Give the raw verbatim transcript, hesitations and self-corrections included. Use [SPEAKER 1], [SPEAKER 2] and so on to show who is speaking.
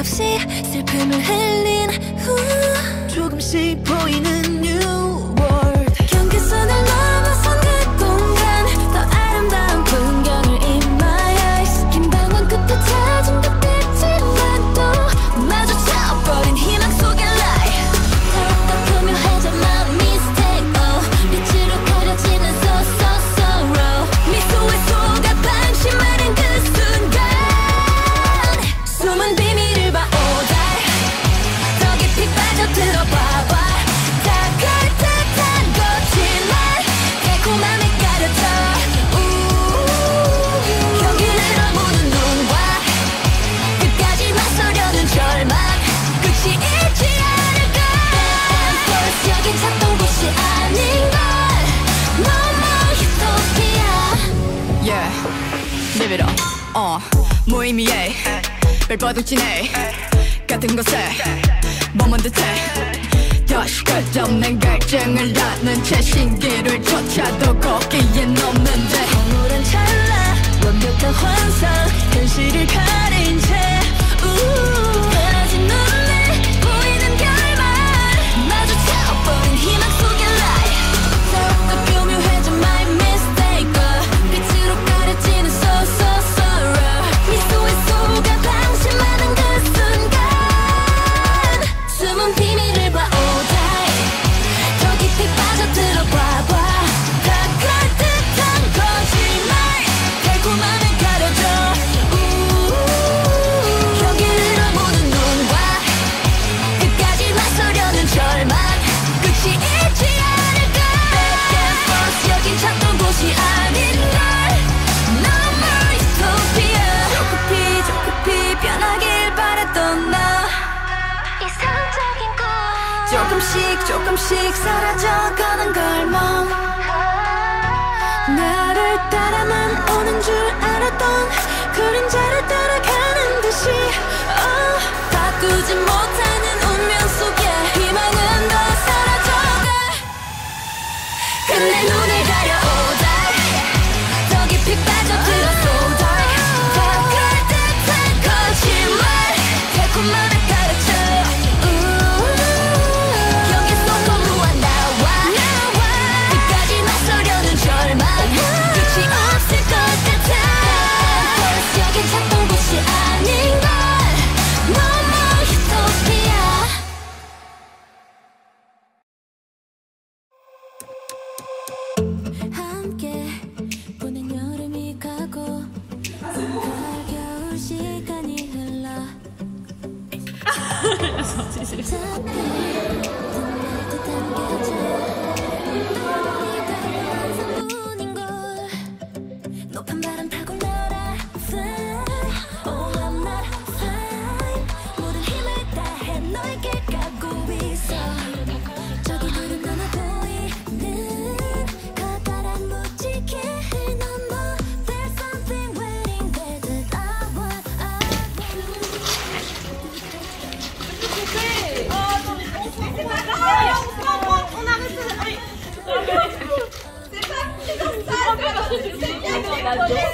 [SPEAKER 1] 없이 슬픔을 흘린 후 조금씩 보이는 New World 경계선을 넘어선 그 공간 더 아름다운 풍경을 in my eyes 긴 방황 끝에 찾은 듯했지만 또 마주쳐버린 희망 속의 lie 더욱더 교묘해져 my mistake oh 빛으로 가려지는 so so sorrow 미소에 속아 방심하는 그 순간 숨은 비밀을 봐 all day 더 깊이 빠져들어봐봐 다가올 듯한 거짓말 달콤함에 가려져 경기를 어무는 눈과 끝까지 맞서려는 절망 끝이 있지 않을까 danse 여긴 찾던 곳이 아닌걸 No more utopia
[SPEAKER 2] Yeah, live it up 어 무의미해 발버둥 치네 같은 곳에 머문 듯해 다시 끝없는 갈증을 낳는 채 신기를 쫓아도 거기엔 없는데
[SPEAKER 1] 황홀한 찰나 완벽한 환상 현실을 가린 채 편해진 눈에 보이는 결말 마주쳐버린 희망 속의 lie 더욱더 교묘해져 my mistake 빛으로 가려지는 so so sorrow 미소에 속아 방심하는 그 순간 숨은 비밀을 봐 all day 더 깊이 빠져들어봐봐 다가올 듯한 거짓말 달콤함에 가려져 경기를 어무는 눈과 끝까지 맞서려는 절망 끝이 있지 않을까 Back and forth 여긴 찾던 곳이 아닌걸 No more utopia 조급히 조급히 변하길 바랬던 나 이상적인 꿈 조금씩 조금씩 사라져가는 걸멈 나를 따라만 오는 줄 알았던 그림자를 따라가는 듯이 oh, 바꾸지 못하는 운명 속에 희망은 더 사라져가 끝내 눈을 가려 all day 더 깊이 빠져들어 so dark 다가올 듯한 거짓말 달콤함에 가르쳐 경계 속 거무한 나와 끝까지 맞서려는 절망 끝이 없을 것 같아 First 여긴 찾던 곳이 아닌걸 No more utopia 함께 보낸 여름이 가고 가을 겨울 시간이 흘러 높은 바람 타고 날아 fly Oh I'm not fine 모든 힘을 다해 너의 길 가고 있어 저기 구름 넘어 보이는 커다란 무지개 넘어 There's something waiting there that I want I want
[SPEAKER 3] On a